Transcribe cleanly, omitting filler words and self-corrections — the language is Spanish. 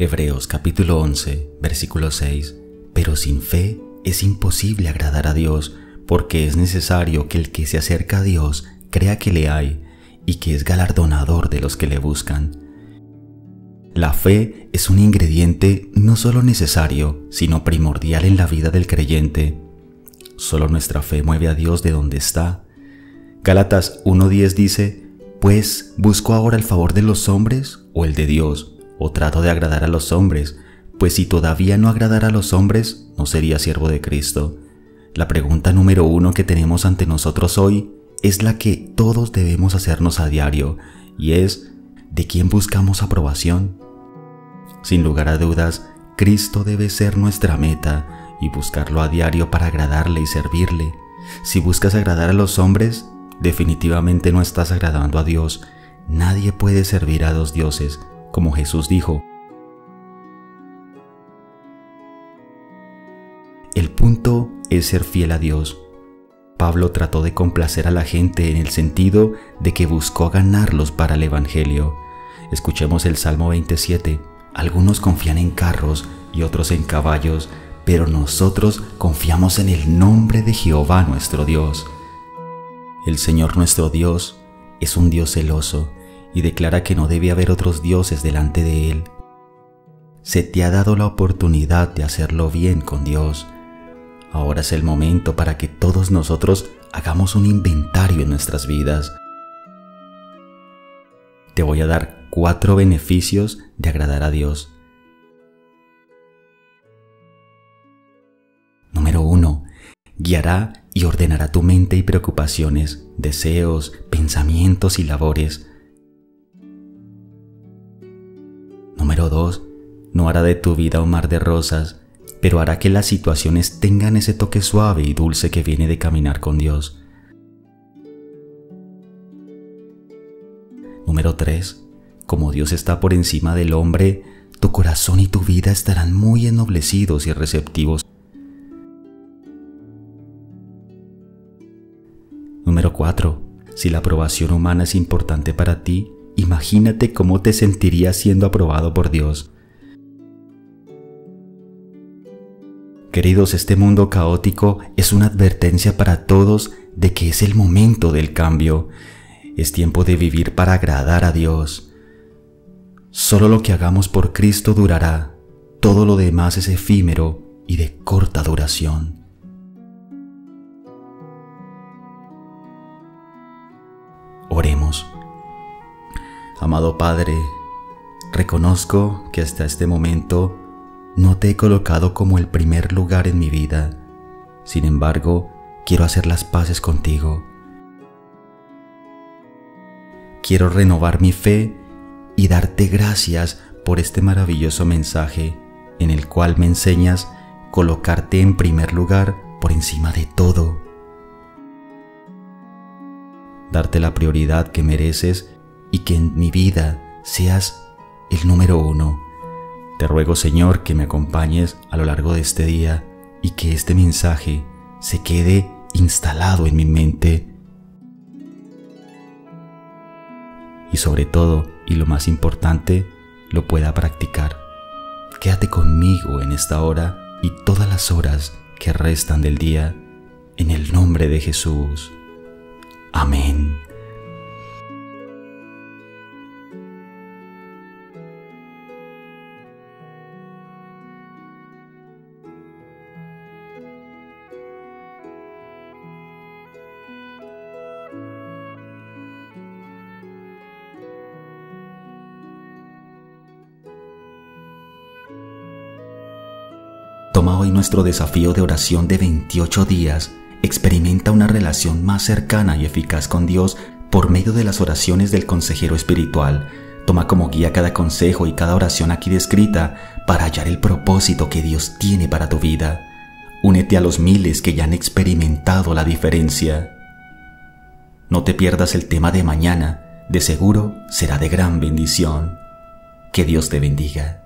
Hebreos capítulo 11, versículo 6. Pero sin fe es imposible agradar a Dios, porque es necesario que el que se acerca a Dios crea que le hay y que es galardonador de los que le buscan. La fe es un ingrediente no solo necesario, sino primordial en la vida del creyente. Solo nuestra fe mueve a Dios de donde está. Gálatas 1:10 dice: Pues, ¿busco ahora el favor de los hombres o el de Dios? ¿O trato de agradar a los hombres? Pues si todavía no agradara a los hombres, no sería siervo de Cristo. La pregunta número 1 que tenemos ante nosotros hoy es la que todos debemos hacernos a diario, y es: ¿de quién buscamos aprobación? Sin lugar a dudas, Cristo debe ser nuestra meta y buscarlo a diario para agradarle y servirle. Si buscas agradar a los hombres, definitivamente no estás agradando a Dios. Nadie puede servir a dos dioses, como Jesús dijo. El punto es ser fiel a Dios. Pablo trató de complacer a la gente en el sentido de que buscó ganarlos para el Evangelio. Escuchemos el Salmo 27. Algunos confían en carros y otros en caballos, pero nosotros confiamos en el nombre de Jehová nuestro Dios. El Señor nuestro Dios es un Dios celoso y declara que no debe haber otros dioses delante de Él. Se te ha dado la oportunidad de hacerlo bien con Dios. Ahora es el momento para que todos nosotros hagamos un inventario en nuestras vidas. Te voy a dar 4 beneficios de agradar a Dios. Número 1. Guiará y ordenará tu mente y preocupaciones, deseos, pensamientos y labores. Número 2. No hará de tu vida un mar de rosas, pero hará que las situaciones tengan ese toque suave y dulce que viene de caminar con Dios. Número 3. Como Dios está por encima del hombre, tu corazón y tu vida estarán muy ennoblecidos y receptivos. Número 4. Si la aprobación humana es importante para ti, imagínate cómo te sentirías siendo aprobado por Dios. Queridos, este mundo caótico es una advertencia para todos de que es el momento del cambio. Es tiempo de vivir para agradar a Dios. Solo lo que hagamos por Cristo durará. Todo lo demás es efímero y de corta duración. Oremos. Amado Padre, reconozco que hasta este momento no te he colocado como el primer lugar en mi vida. Sin embargo, quiero hacer las paces contigo. Quiero renovar mi fe y darte gracias por este maravilloso mensaje en el cual me enseñas colocarte en primer lugar por encima de todo. Darte la prioridad que mereces y que en mi vida seas el número 1. Te ruego, Señor, que me acompañes a lo largo de este día y que este mensaje se quede instalado en mi mente. Y sobre todo, y lo más importante, lo pueda practicar. Quédate conmigo en esta hora y todas las horas que restan del día, en el nombre de Jesús. Amén. Toma hoy nuestro desafío de oración de 28 días. Experimenta una relación más cercana y eficaz con Dios por medio de las oraciones del consejero espiritual. Toma como guía cada consejo y cada oración aquí descrita para hallar el propósito que Dios tiene para tu vida. Únete a los miles que ya han experimentado la diferencia. No te pierdas el tema de mañana. De seguro será de gran bendición. Que Dios te bendiga.